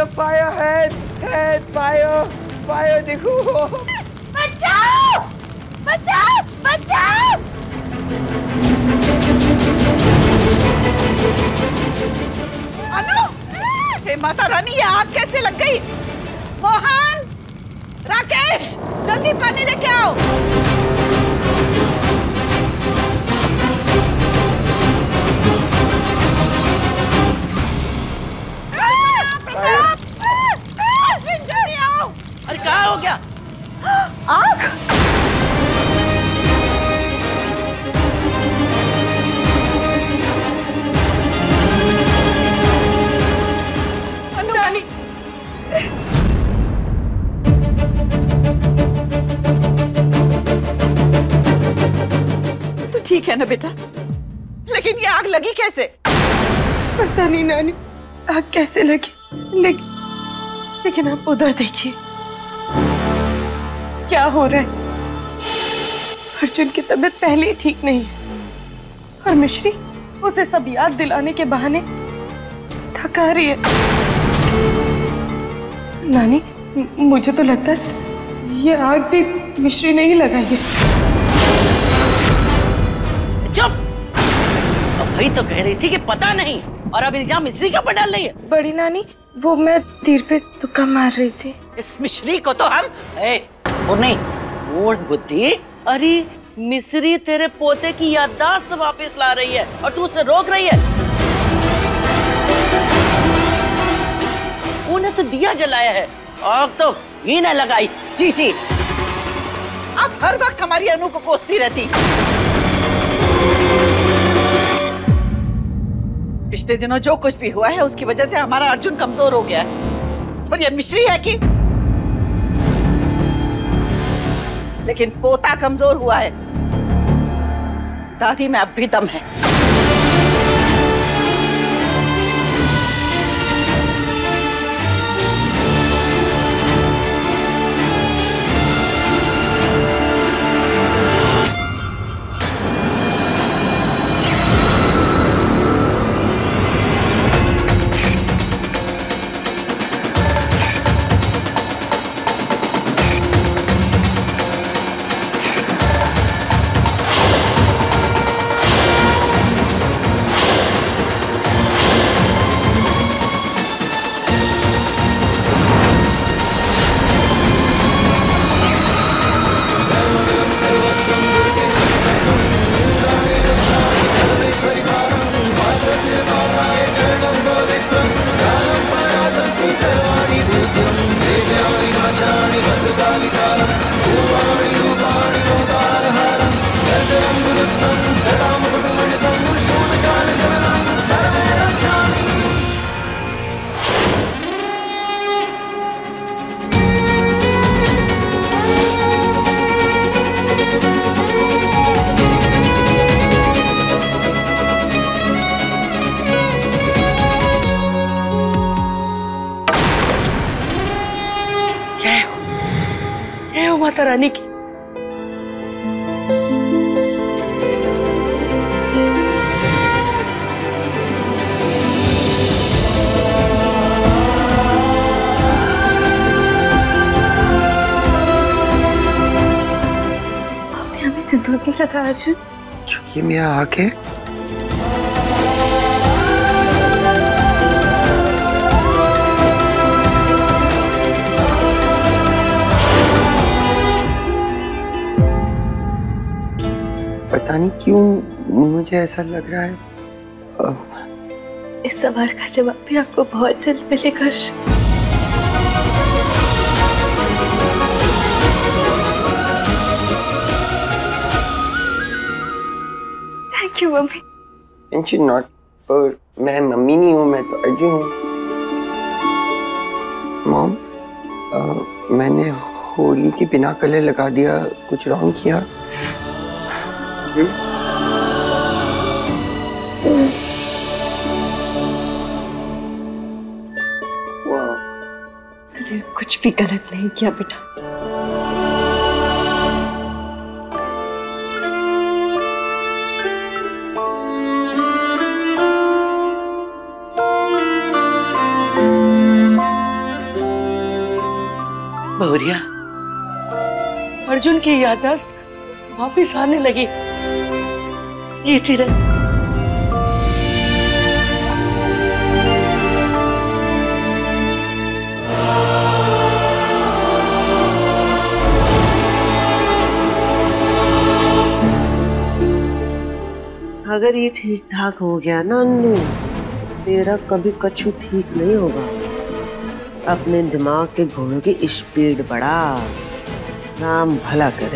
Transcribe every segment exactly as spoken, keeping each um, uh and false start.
Fire fire head head fire fire देखो। बचाओ बचाओ बचाओ। अनु, हे माता रानी, ये आग कैसे लग गई? मोहन, राकेश, जल्दी पानी लेके आओ। अश्विन, जल्दी आओ। अरे क्या हो गया? आग। अनु रानी, तू ठीक है ना बेटा? लेकिन ये आग लगी कैसे? पता नहीं नानी, आग कैसे लगी, लेकिन लेकिन आप उधर देखिए क्या हो रहा है। अर्जुन की तबीयत पहले ही ठीक नहीं है और मिश्री उसे सब याद दिलाने के बहाने थका रही है। नानी, मुझे तो लगता है ये आग भी मिश्री ने ही लगाई है। चुप! अब भाई तो कह रही थी कि पता नहीं, और अब इल्जाम मिश्री के ऊपर डाल रही है। बड़ी नानी, वो मैं तीर पे तुक्का मार रही थी। इस मिश्री को तो हम ए, वो नहीं, मूढ़ बुद्धि। अरे मिश्री तेरे पोते की याददाश्त वापस ला रही है और तू उसे रोक रही है। उन्हें तो दिया जलाया है, आग तो ही न लगाई। जी जी, आप हर वक्त हमारी अनु को कोसती रहती। पिछले दिनों जो कुछ भी हुआ है उसकी वजह से हमारा अर्जुन कमजोर हो गया है, और ये मिश्री है कि लेकिन पोता कमजोर हुआ है। दादी में अब भी दम है। माता रानी की। आपने हमें सिंदूर क्यों लगाया अर्जुन? क्योंकि मेरा हक है। पता नहीं क्यों मुझे ऐसा लग रहा है। अब इस सवाल का जवाब भी आपको बहुत जल्द मिलेगा। Thank you mummy. Tension not, और मैं मम्मी नहीं हूँ, मैं तो अर्जुन हूँ। मॉम, मैंने होली के बिना कलर लगा दिया, कुछ रॉन्ग किया? तुझे कुछ भी गलत नहीं किया बेटा। शौर्या, अर्जुन की याददाश्त वापिस आने लगी। जीती रहे। अगर ये ठीक ठाक हो गया ना अन्नू, तेरा कभी कछु ठीक नहीं होगा। अपने दिमाग के घोड़ों की स्पीड बढ़ा, राम भला करे।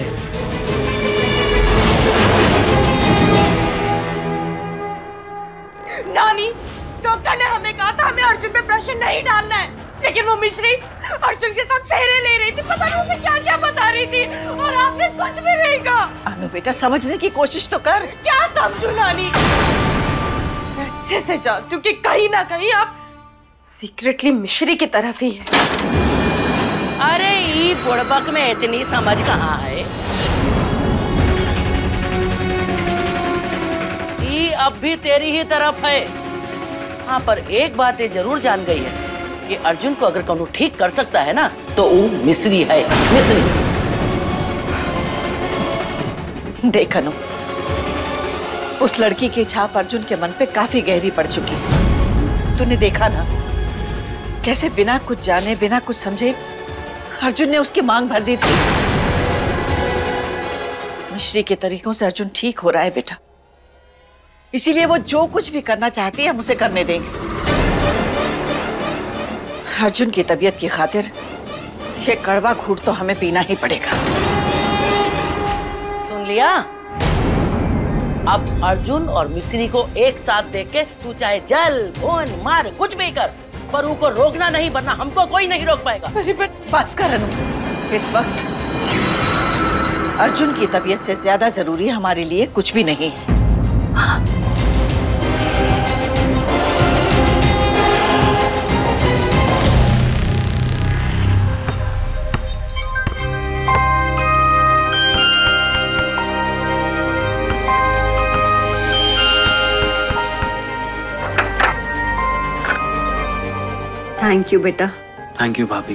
नानी, डॉक्टर ने हमें कहा था हमें अर्जुन पे प्रेशर नहीं डालना है, लेकिन वो मिश्री अर्जुन के साथ फेरे ले रही थी, पता नहीं उसे क्या क्या बता रही थी, और आपने कुछ भी नहीं कहा। अनु बेटा, समझने की कोशिश तो कर। क्या समझू नानी? मैं अच्छे से जानती हूँ कि कहीं ना कहीं आप सीक्रेटली मिश्री की तरफ ही है। अरे ई बुड़बक में इतनी समझ कहाँ है? ई अब भी तेरी ही तरफ है। हाँ, पर एक बात ये जरूर जान गई है कि अर्जुन को अगर कौन ठीक कर सकता है ना, तो वो मिश्री है। मिश्री। देख अनु, उस लड़की की छाप अर्जुन के मन पे काफी गहरी पड़ चुकी। तूने देखा ना कैसे बिना कुछ जाने, बिना कुछ समझे अर्जुन ने उसकी मांग भर दी थी। मिश्री के तरीकों से अर्जुन ठीक हो रहा है बेटा, इसीलिए वो जो कुछ भी करना चाहती है हम उसे करने देंगे। अर्जुन की तबीयत की खातिर ये कड़वा घूंट तो हमें पीना ही पड़ेगा। सुन लिया? अब अर्जुन और मिश्री को एक साथ देख के तू चाहे जल भून मार कुछ भी कर, पर उनको रोकना नहीं, वरना हमको कोई नहीं रोक पाएगा। अरे बस कर अनु, इस वक्त अर्जुन की तबीयत से ज्यादा जरूरी हमारे लिए कुछ भी नहीं है। हाँ। थैंक यू बेटा। थैंक यू भाभी।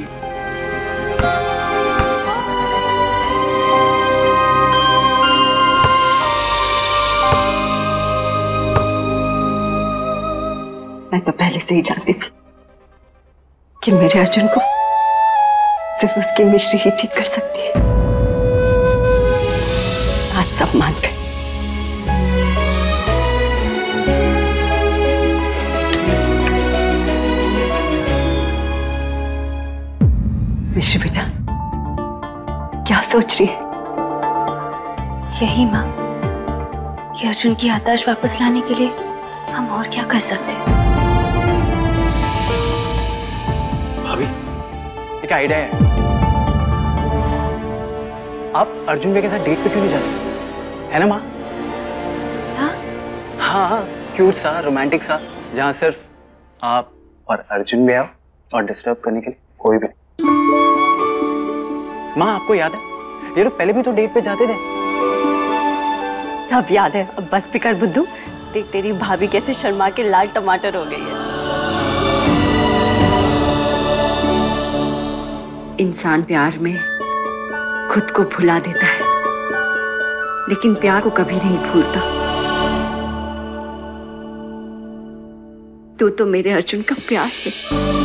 मैं तो पहले से ही जानती थी कि मेरे अर्जुन को सिर्फ उसकी मिश्री ही ठीक कर सकती है। आज सब मान गए। मिश्री बेटा, क्या सोच रही है? यही माँ कि अर्जुन की याददाश्त वापस लाने के लिए हम और क्या कर सकते हैं। भाभी, एक आइडिया है। आप अर्जुन भैया के साथ डेट पे क्यों नहीं जाते? है ना माँ? हाँ हाँ हाँ, क्यूट सा, रोमांटिक सा, जहाँ सिर्फ आप और अर्जुन भैया और डिस्टर्ब करने के लिए कोई भी। माँ, आपको याद है ये लोग पहले भी तो डेट पे जाते थे। सब याद है, अब बस भी कर बुद्धू। देख तेरी भाभी कैसे शर्मा के लाल टमाटर हो गई है। इंसान प्यार में खुद को भुला देता है, लेकिन प्यार को कभी नहीं भूलता। तू तो मेरे अर्जुन का प्यार है।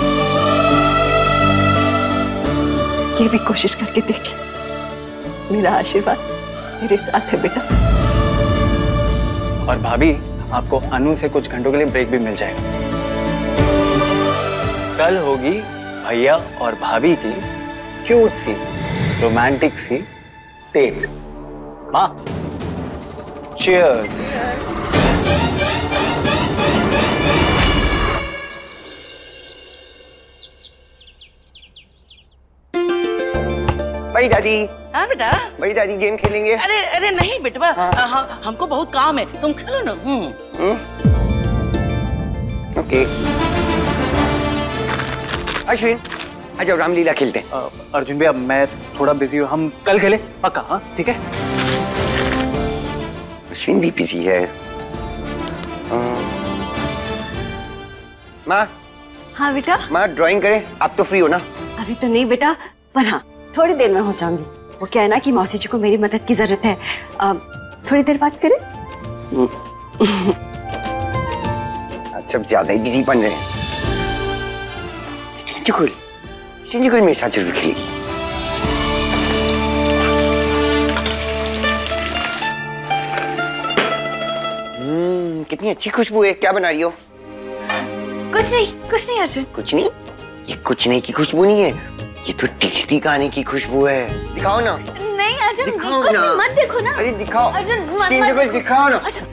ये भी कोशिश करके देख ले। मेरा आशीर्वाद मेरे साथ है बेटा। और भाभी, आपको अनु से कुछ घंटों के लिए ब्रेक भी मिल जाएगा। कल होगी भैया और भाभी की क्यूट सी, रोमांटिक सी डेट। माँ, चीयर्स। बड़ी दादी। हाँ बेटा। बड़ी दादी, गेम खेलेंगे? अरे अरे नहीं बेटवा, हाँ। हाँ, हमको बहुत काम है, तुम खेलो ना। हम्म। ओके। अश्विन, आ जाओ, रामलीला खेलते हैं। अर्जुन भैया, मैं थोड़ा बिजी हूँ, हम कल खेले पक्का? हाँ ठीक है। अश्विन भी बिजी है। माँ। हाँ बेटा। माँ, ड्राइंग करें? आप तो फ्री हो ना? अभी तो नहीं बेटा, पर हाँ थोड़ी देर में हो जाऊंगी। वो क्या है ना कि मौसी जी को मेरी मदद की जरूरत है। आ, थोड़ी देर बात करें? आज सब ज्यादा ही बिजी बन रहे हैं। चिंचुकुल, चिंचुकुल मेरे साथ जरूर खेलेगी। हम्म, कितनी अच्छी खुशबू है। क्या बना रही हो? कुछ नहीं, कुछ नहीं अर्जुन। कुछ नहीं? ये कुछ नहीं की खुशबू नहीं है, ये तो टेस्टी खाने की खुशबू है। दिखाओ ना। नहीं अर्जुन, दिखाओ कुछ ना। नहीं, मत देखो ना। अरे दिखाओ अर्जुन, मत- चिंचुकुल, मत- दिखाओ ना। अच्छा।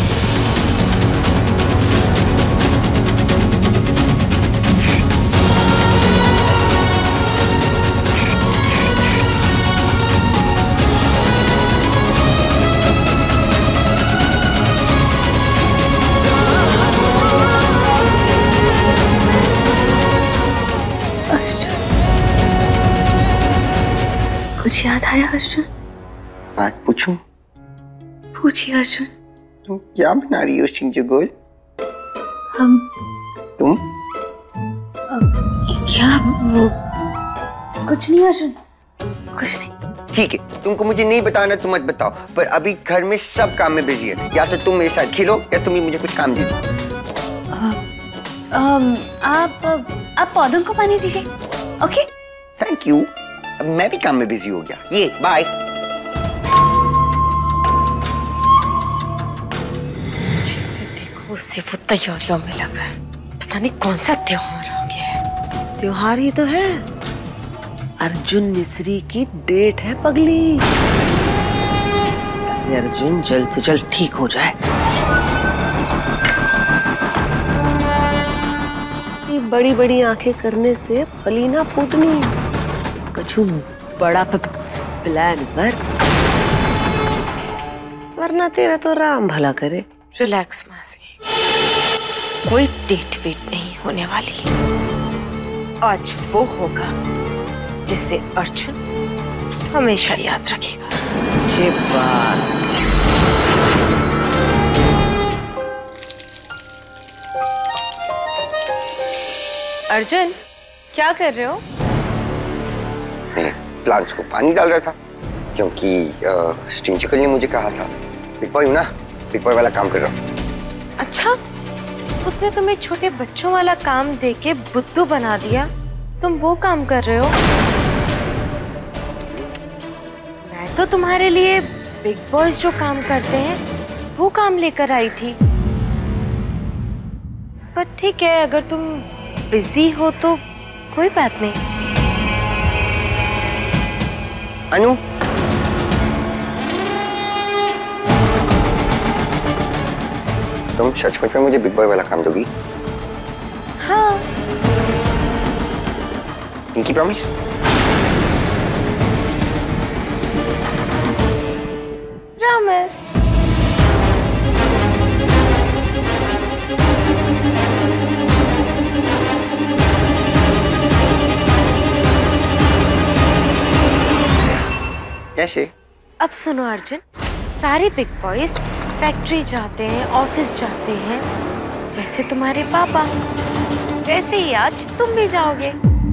कुछ याद आया अर्जुन? बात पूछूं? पूछिए अर्जुन। तुम क्या बना रही हो चिंचुकुल? हम तुम? क्या? वो कुछ नहीं अर्जुन, कुछ नहीं। ठीक है, तुमको मुझे नहीं बताना तो मत बताओ, पर अभी घर में सब काम में बिजी है। या तो तुम मेरे साथ खेलो या तुम ही मुझे कुछ काम दे दो। आप आप पौधों को पानी दीजिए। ओके? Thank you. अब मैं भी काम में बिजी हो गया। ये बाय। जैसे देखो उसे वो तैयारियों में लगा है। पता नहीं कौन सा त्योहार आ गया है। त्योहार ही तो है, अर्जुन मिश्री की डेट है पगली। ताकि अर्जुन जल्द से जल्द ठीक हो जाए। ये बड़ी बड़ी आंखें करने से फली ना फूटनी। कछु बड़ा प्लान कर, वरना तेरा तो राम भला करे। रिलैक्स मासी, कोई डेट वेट नहीं होने वाली। आज वो होगा जिसे अर्जुन हमेशा याद रखेगा। ये बात अर्जुन, क्या कर रहे हो? प्लांट्स को पानी डाल रहा था, क्योंकि चिंचुकुल ने मुझे कहा था। बिग बॉय हूँ ना, बिग बॉय वाला काम कर रहा हूँ। अच्छा, उसने तुम्हें छोटे बच्चों वाला काम देके बुद्धू बना दिया, तुम वो काम कर रहे हो? मैं तो तुम्हारे लिए बिग बॉयज जो काम करते हैं वो काम लेकर आई थी। पर ठीक है, अगर तुम बिजी हो तो कोई बात नहीं। अनु, तुम सचमुच में मुझे बिग बॉय वाला काम दोगी? हाँ। इनकी प्रॉमिस? प्रॉमिस। कैसे? अब सुनो अर्जुन, सारे बिग बॉयज फैक्ट्री जाते हैं, ऑफिस जाते हैं, जैसे तुम्हारे पापा, वैसे ही आज तुम भी जाओगे।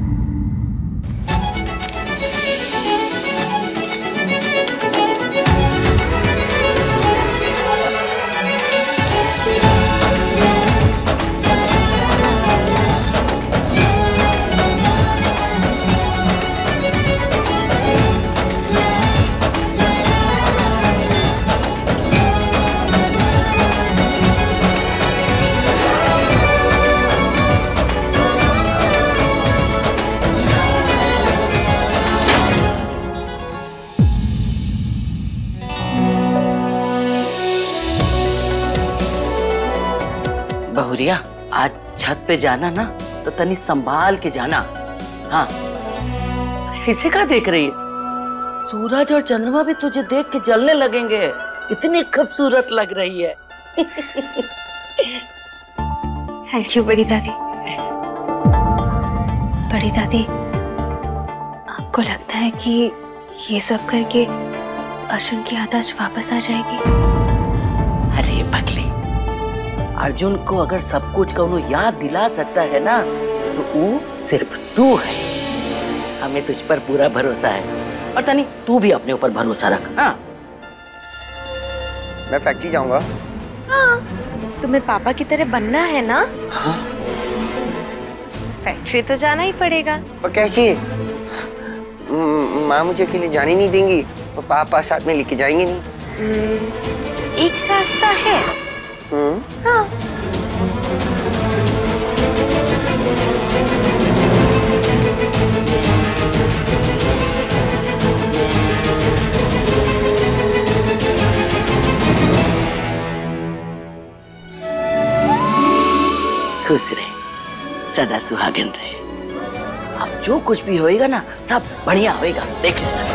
बहुरिया, आज छत पे जाना ना तो तनी संभाल के जाना। हाँ, इसे क्या देख रही है? सूरज और चंद्रमा भी तुझे देख के जलने लगेंगे, इतनी खूबसूरत लग रही है। थैंक यू बड़ी दादी। बड़ी दादी, आपको लगता है कि ये सब करके अर्जुन की याददाश्त वापस आ जाएगी? अरे पगली, अर्जुन को अगर सब कुछ कौनो याद दिला सकता है ना, तो वो सिर्फ तू है। हमें तुझ पर पूरा भरोसा है। और तनी तू भी अपने ऊपर भरोसा रख। हाँ मैं फैक्ट्री जाऊंगा। हाँ, तुम्हें पापा की तरह बनना है ना? हाँ। फैक्ट्री तो जाना ही पड़ेगा। पर कैसे? माँ मुझे अकेले जाने नहीं देंगी और पापा साथ में लेके जाएंगे नहीं। एक रास्ता है। हम्म। हाँ। खुश रहे, सदा सुहागन रहे। अब जो कुछ भी होएगा ना सब बढ़िया होएगा, देख लेना।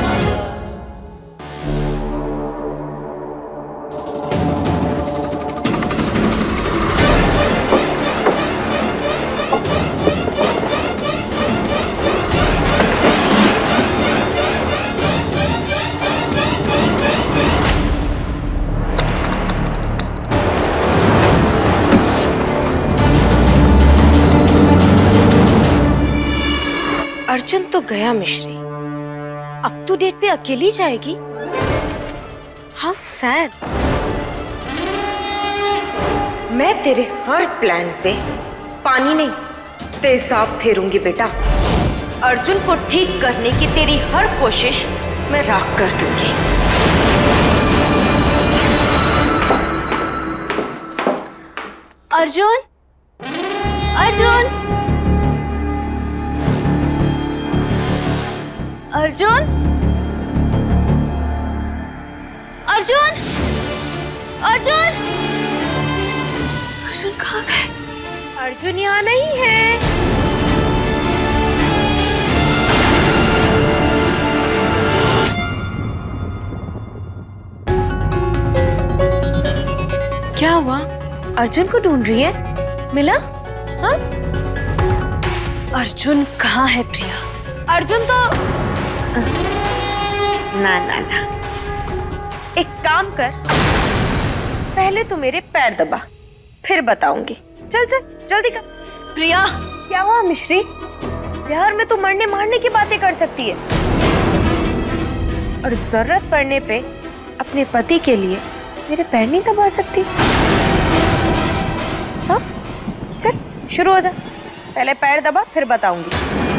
अर्जुन तो गया मिश्री, अब टू डेट पे अकेली जाएगी। How sad. मैं तेरे हर प्लान पे पानी नहीं तेजाब फेरूंगी बेटा। अर्जुन को ठीक करने की तेरी हर कोशिश मैं राख कर दूंगी। अर्जुन, अर्जुन, अर्जुन, अर्जुन, अर्जुन, अर्जुन कहाँ गए? अर्जुन यहाँ नहीं है। क्या हुआ? अर्जुन को ढूंढ रही है? मिला? हाँ? अर्जुन कहाँ है प्रिया? अर्जुन तो ना ना ना, एक काम कर, पहले तो मेरे पैर दबा, फिर बताऊंगी। चल चल जल्दी कर। प्रिया, क्या हुआ मिश्री? प्यार में तो मरने मारने की बातें कर सकती है और जरूरत पड़ने पे अपने पति के लिए मेरे पैर नहीं दबा सकती। हाँ चल शुरू हो जा, पहले पैर दबा फिर बताऊंगी।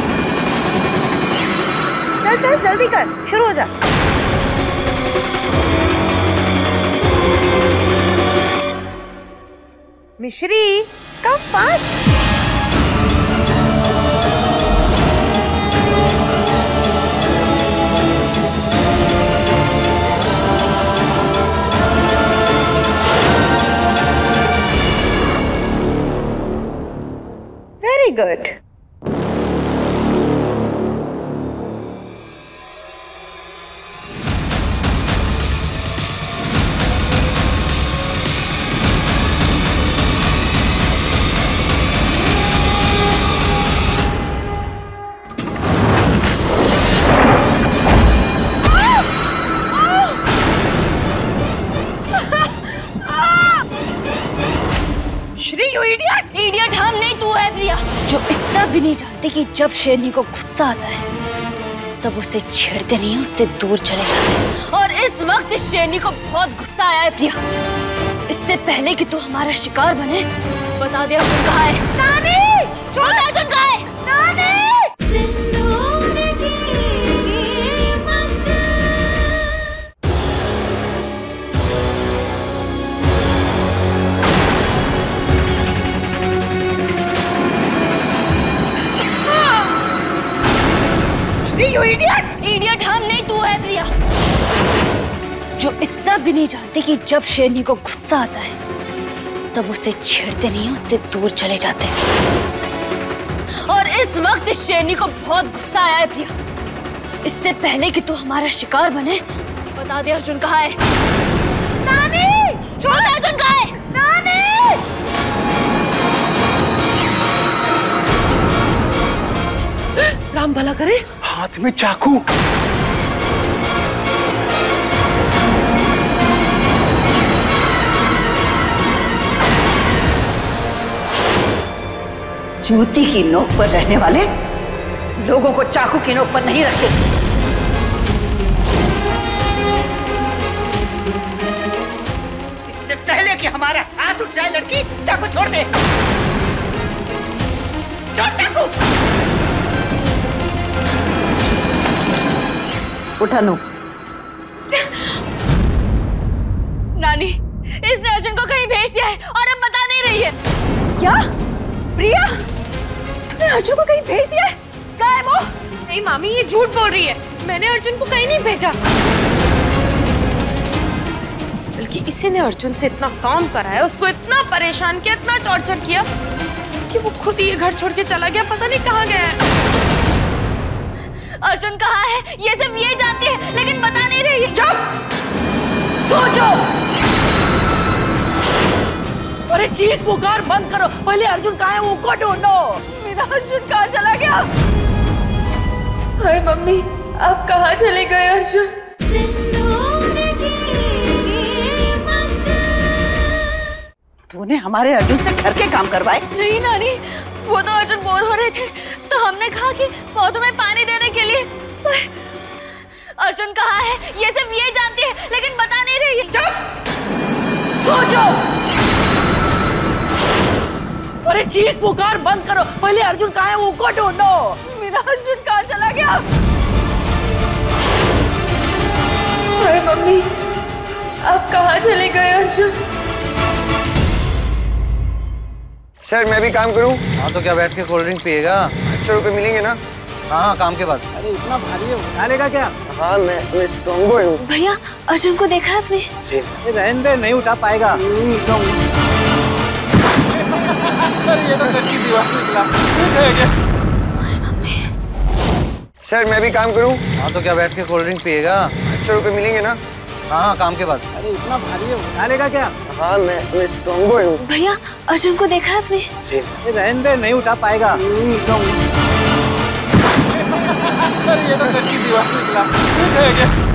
चल चल जल्दी कर, शुरू हो जा। Mishri come fast. Very good. Idiot हम नहीं, तू है प्रिया, जो इतना भी नहीं जानते कि जब शेरनी को गुस्सा आता है तब उसे छेड़ते नहीं, उससे दूर चले जाते हैं। और इस वक्त इस शेरनी को बहुत गुस्सा आया है प्रिया। इससे पहले कि तू हमारा शिकार बने, बता दे अर्जुन कहाँ है? नानी! बता अर्जुन कहाँ है? नानी! इडियट इडियट हम नहीं, तू है प्रिया, जो इतना भी नहीं जानते कि जब शेरनी को गुस्सा आता है तब उसे छेड़ते नहीं, उससे दूर चले जाते हैं। और इस वक्त इस शेरनी को बहुत गुस्सा आया है प्रिया। इससे पहले कि तू हमारा शिकार बने, बता दे अर्जुन कहाँ है? नानी! बता अर्जुन कहाँ है? नानी! राम भला करे। हाथ में चाकू। जूती की नोक पर रहने वाले लोगों को चाकू की नोक पर नहीं रखते। इससे पहले कि हमारा हाथ उठ जाए लड़की, चाकू छोड़ दे। छोड़ चाकू। उठा नो। नानी, इसने अर्जुन को कहीं भेज दिया है और अब बता नहीं रही है। क्या? प्रिया, तुमने अर्जुन को कहीं भेज दिया है? कहाँ है वो? नहीं मामी, ये झूठ बोल रही है। मैंने अर्जुन को कहीं नहीं भेजा। बल्कि इसी ने अर्जुन से इतना काम कराया, उसको इतना परेशान किया, इतना टॉर्चर किया कि वो खुद ही ये घर छोड़ के चला गया। पता नहीं कहाँ गया है। अर्जुन कहाँ है ये सिर्फ ये जानती है, लेकिन बता नहीं रही है। चुप! तू चुप! अरे चीख पुकार बंद करो, पहले अर्जुन कहाँ है वो को ढूंढो। मेरा अर्जुन कहाँ चला गया? हाय मम्मी, आप कहाँ चले गए अर्जुन? तूने हमारे अर्जुन से घर के काम करवाए? नहीं नानी, वो तो अर्जुन बोर हो रहे थे तो हमने कहा कि पौधों में पानी देने के लिए। पर अर्जुन कहाँ है ये सिर्फ ये जानती है, लेकिन बता नहीं रही है। चुप! तू चुप! अरे चीख पुकार बंद करो, पहले अर्जुन कहाँ है वो को ढूंढो। मेरा अर्जुन कहाँ चला गया? हाय मम्मी, आप कहाँ चले गए अर्जुन? सर मैं भी काम करूं? हाँ तो क्या बैठ के कोल्ड ड्रिंक पिएगा? सौ रुपए मिलेंगे ना? हाँ हाँ काम के बाद। अरे इतना भारी है, उठा लेगा क्या? हाँ मैं मैं स्ट्रॉन्ग बॉय हूँ। भैया, अर्जुन को देखा आपने? जी। रहने दे, नहीं उठा पाएगा। ये तो कच्ची दीवार निकला। सर मैं भी काम करूं? हाँ तो क्या बैठ के कोल्ड ड्रिंक पिएगा? सौ रुपए मिलेंगे ना? हाँ हाँ काम के बाद। अरे इतना भारी है, उठा लेगा क्या? हाँ मैं मैं स्ट्रॉन्ग बॉय हूँ। भैया, अर्जुन को देखा आपने? जी। रहने दे, नहीं उठा पाएगा। ये तो कच्ची दीवार निकला।